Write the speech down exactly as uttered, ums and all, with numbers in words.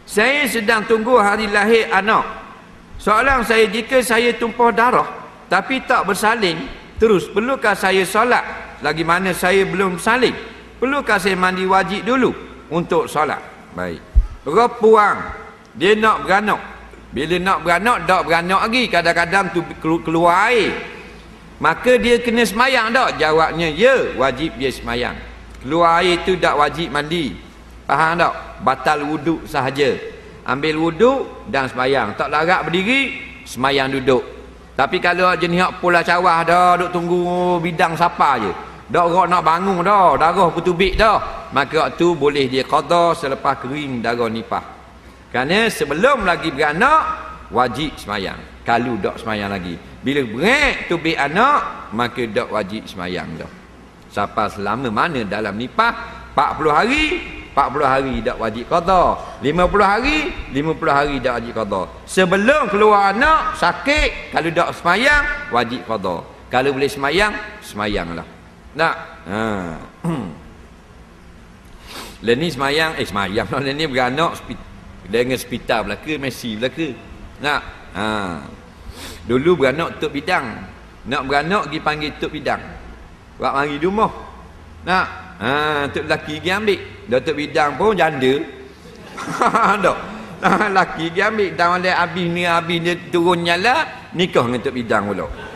Saya sedang tunggu hari lahir anak. Soalan saya, jika saya tumpah darah tapi tak bersalin terus, perlukah saya solat? Lagi mana saya belum salin? Perlukah saya mandi wajib dulu untuk solat? Baik. Perempuan, dia nak beranak. Bila nak beranak, tak beranak lagi. Kadang-kadang tu keluar air. Maka dia kena semayang tak? Jawabnya, ya, wajib dia semayang. Keluar air tu tak wajib mandi. Faham tak? Batal wuduk sahaja. Ambil wuduk dan semayang. Tak larat berdiri, semayang duduk. Tapi kalau jenis hak pola cawah dah, duk tunggu bidang siapa je. Dak rak nak bangun dah, darah bertubik dah. Maka waktu boleh dia qada selepas kering darah nifas. Kerana sebelum lagi beranak, wajib semayang. Kalau dak semayang lagi. Bila berat tubik anak, maka dak wajib semayang dah. Sampai selama mana dalam nifas, empat puluh hari, empat puluh hari dak wajib qada. lima puluh hari, lima puluh hari dak wajib qada. Sebelum keluar anak, sakit, kalau dak semayang, wajib qada. Kalau boleh semayang, semayanglah. Nak? Ha. Leni semayang, eh semayang. Leni beranak dengan hospital belaka, Messi belaka. Nak? Ha. Dulu beranak tok bidang. Nak beranak pergi panggil tok bidang. Buat mari di rumah. Nak? Ha, tok lelaki pergi ambil. Dah tok bidang pun janda. Dak. Lelaki pergi ambil. Dan oleh habis ni, habis dia turun nyala, nikah dengan tok bidang pula.